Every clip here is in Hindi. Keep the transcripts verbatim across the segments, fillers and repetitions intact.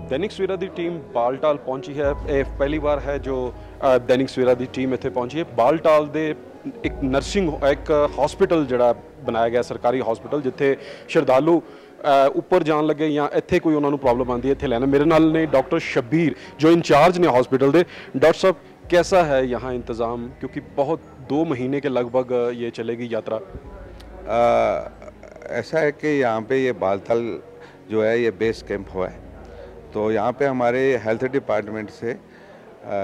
दैनिक सवेरा की टीम बालटाल पहुंची है। ਇਹ ਪਹਿਲੀ ਵਾਰ ਹੈ ਜੋ दैनिक सवेरा की टीम ਇੱਥੇ ਪਹੁੰਚੀ ਹੈ। ਬਾਲਟਾਲ ਦੇ ਇੱਕ ਨਰਸਿੰਗ ਇੱਕ ਹਸਪੀਟਲ ਜਿਹੜਾ ਬਣਾਇਆ ਗਿਆ ਸਰਕਾਰੀ ਹਸਪੀਟਲ ਜਿੱਥੇ ਸ਼ਰਧਾਲੂ ਉੱਪਰ ਜਾਣ ਲੱਗੇ ਜਾਂ ਇੱਥੇ ਕੋਈ ਉਹਨਾਂ ਨੂੰ ਪ੍ਰੋਬਲਮ ਆਉਂਦੀ ਹੈ ਇੱਥੇ ਲੈਣਾ। ਮੇਰੇ ਨਾਲ ਨੇ डॉक्टर शब्बीर जो इंचार्ज ने हॉस्पिटल के। डॉक्टर साहब कैसा है यहाँ इंतज़ाम, क्योंकि बहुत दो महीने के लगभग ये चलेगी यात्रा। आ, ऐसा है कि यहाँ पे ये बालताल जो है ये बेस कैंप हुआ है, तो यहाँ पे हमारे हेल्थ डिपार्टमेंट से आ,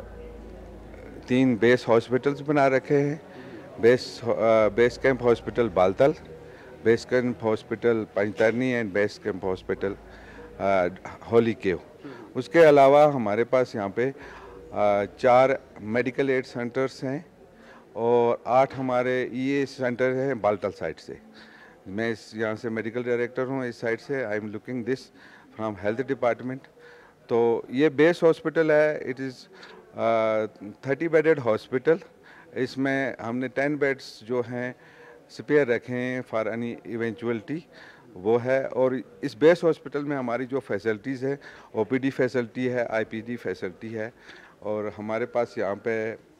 तीन बेस हॉस्पिटल्स बना रखे हैं। Base uh, base camp hospital Baltal, base camp hospital Panchtarni and base camp hospital holy cave. उसके अलावा हमारे पास यहाँ पे आ, चार मेडिकल एड सेंटर्स हैं और आठ हमारे ई ए सेंटर हैं बालताल साइड से। मैं इस यहाँ से मेडिकल डायरेक्टर हूँ इस साइड से। I am looking this from health department. तो ये बेस हॉस्पिटल है, it is thirty bedded hospital. इसमें हमने टेन बेड्स जो हैं स्पेयर रखे हैं फॉर एनी इवेंचुअलिटी, वो है। और इस बेस हॉस्पिटल में हमारी जो फैसिलिटीज़ है ओ पी डी फैसिलिटी है, आई पी डी फैसिलिटी है, और हमारे पास यहाँ पे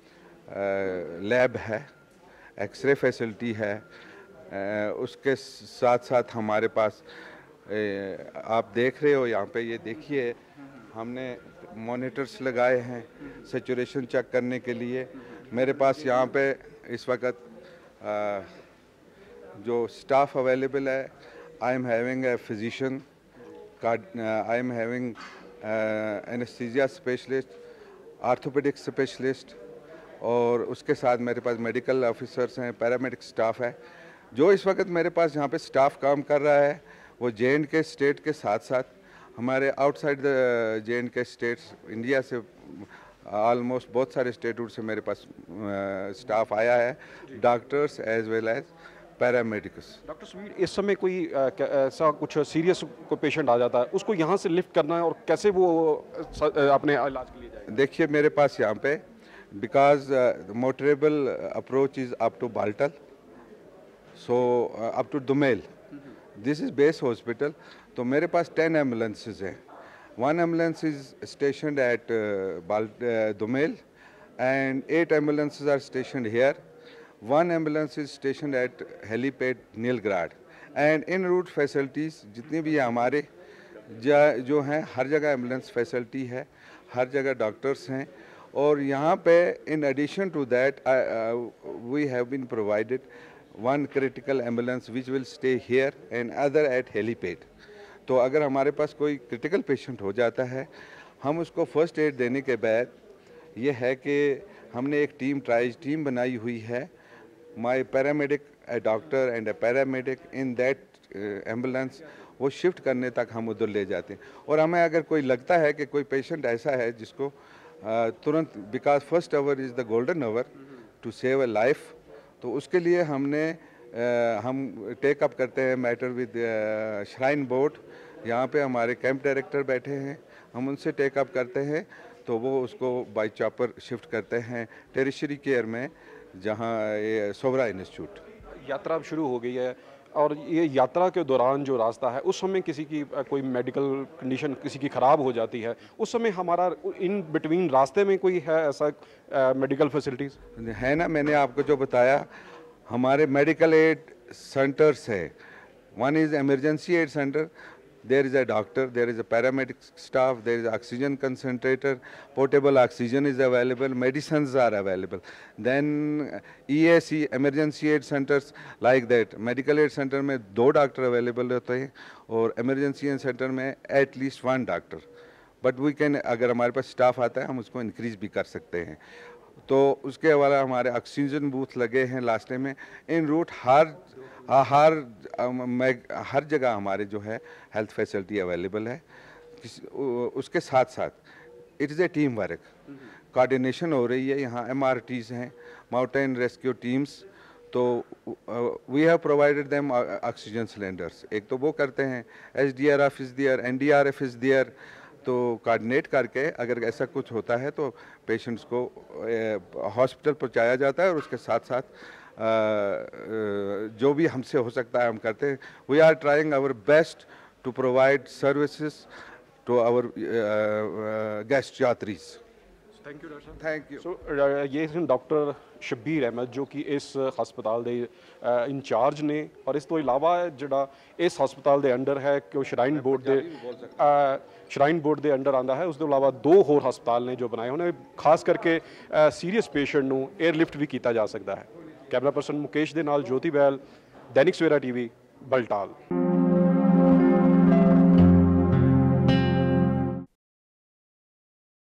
लैब है, एक्सरे फैसिलिटी है। आ, उसके साथ साथ हमारे पास ए, आप देख रहे हो यहाँ पे, ये देखिए हमने मॉनिटर्स लगाए हैं सेचुरेशन चेक करने के लिए। मेरे पास यहाँ पे इस वक्त आ, जो स्टाफ अवेलेबल है, I am having a physician, I am having anaesthesia specialist, orthopaedic specialist, और उसके साथ मेरे पास मेडिकल ऑफिसर्स हैं, पैरामेडिक स्टाफ है। जो इस वक्त मेरे पास यहाँ पे स्टाफ काम कर रहा है वो जे एंड के स्टेट के साथ साथ हमारे outside the J and K states India से ऑलमोस्ट बहुत सारे स्टेट से मेरे पास स्टाफ आया है, doctors as well as paramedics. Doctor Shabbir, इस समय कोई ऐसा कुछ सीरियस कोई पेशेंट आ जाता है, उसको यहाँ से लिफ्ट करना है और कैसे वो अपने इलाज के लिए जाए? देखिए मेरे पास यहाँ पे because motorable approach is up to Baltal, so up to Domel, this is base hospital. तो मेरे पास टेन एम्बुलेंसेज हैं। One ambulance is stationed at Bal Domel and eight ambulances are stationed here. One ambulance is stationed at helipad Nilgrath. And in route facilities जितनी भी हमारे जो हैं, हर जगह एम्बुलेंस फैसिलिटी है, हर जगह डॉक्टर्स हैं। और यहाँ पे in addition to that we have been provided one critical ambulance which will stay here and other at helipad. तो अगर हमारे पास कोई क्रिटिकल पेशेंट हो जाता है, हम उसको फर्स्ट एड देने के बाद ये है कि हमने एक टीम ट्राइज टीम बनाई हुई है। My paramedic, a doctor and a paramedic in that ambulance, वो शिफ्ट करने तक हम उधर ले जाते हैं। और हमें अगर कोई लगता है कि कोई पेशेंट ऐसा है जिसको uh, तुरंत, because first hour is the golden hour to save a life, तो उसके लिए हमने uh, हम टेक अप करते हैं मैटर विद श्राइन बोर्ड। यहाँ पे हमारे कैंप डायरेक्टर बैठे हैं, हम उनसे टेक अप करते हैं, तो वो उसको बाई चॉपर शिफ्ट करते हैं टेरिशरी केयर में, जहाँ ये सोवरा इंस्टीट्यूट। यात्रा अब शुरू हो गई है और ये यात्रा के दौरान जो रास्ता है उस समय किसी की कोई मेडिकल कंडीशन किसी की ख़राब हो जाती है, उस समय हमारा इन बिटवीन रास्ते में कोई है ऐसा मेडिकल फैसिलिटीज़ है ना? मैंने आपको जो बताया, हमारे मेडिकल एड सेंटर्स है। One is emergency aid centre, there is a doctor, there is a paramedic staff, there is oxygen concentrator, portable oxygen is available, medicines are available. Then E A C, emergency aid centers like that, medical aid center में दो डॉक्टर अवेलेबल होते हैं और emergency aid center में at least one doctor. But we can, अगर हमारे पास स्टाफ आता है हम उसको इंक्रीज भी कर सकते हैं। तो उसके अलावा हमारे ऑक्सीजन बूथ लगे हैं लास्ट में। इन रूट हर हर हर जगह हमारे जो है हेल्थ फैसिलिटी अवेलेबल है। उसके साथ साथ it is a team work, coordination हो रही है। यहाँ एम आर टीज़ हैं, माउंटेन रेस्क्यू टीम्स, तो we have provided them oxygen cylinders. एक तो वो करते हैं, S D R F is there, N D R F is there, तो कोऑर्डिनेट करके अगर ऐसा कुछ होता है तो पेशेंट्स को हॉस्पिटल पहुंचाया जाता है और उसके साथ साथ आ, जो भी हमसे हो सकता है हम करते हैं। We are trying our best to provide services to our uh, guest yatris. Thank you doctor sahib. Thank you. ਸੋ ਇਹ ਹਨ ਡਾਕਟਰ ਸ਼ਬੀਰ ਅਹਿਮਦ ਜੋ ਕਿ ਇਸ ਹਸਪਤਾਲ ਦੇ ਇੰਚਾਰਜ ਨੇ, ਔਰ ਇਸ ਤੋਂ ਇਲਾਵਾ ਜਿਹੜਾ ਇਸ ਹਸਪਤਾਲ ਦੇ ਅੰਡਰ ਹੈ ਕਿ ਉਹ ਸ਼ਰਾਈਨ ਬੋਰਡ ਦੇ ਸ਼ਰਾਈਨ ਬੋਰਡ ਦੇ ਅੰਡਰ ਆਉਂਦਾ ਹੈ। ਉਸ ਤੋਂ ਇਲਾਵਾ ਦੋ ਹੋਰ ਹਸਪਤਾਲ ਨੇ ਜੋ ਬਣਾਏ ਹੋਏ ਨੇ, ਖਾਸ ਕਰਕੇ ਸੀਰੀਅਸ ਪੇਸ਼ੈਂਟ ਨੂੰ 에ਅਰਲਿਫਟ ਵੀ ਕੀਤਾ ਜਾ ਸਕਦਾ ਹੈ। ਕੈਮਰਾ ਪਰਸਨ ਮੁਕੇਸ਼ ਦੇ ਨਾਲ ਜੋਤੀ ਬੈਲ, ਦੈਨਿਕ ਸਵੇਰਾ ਟੀਵੀ, ਬਲਟਾਲ।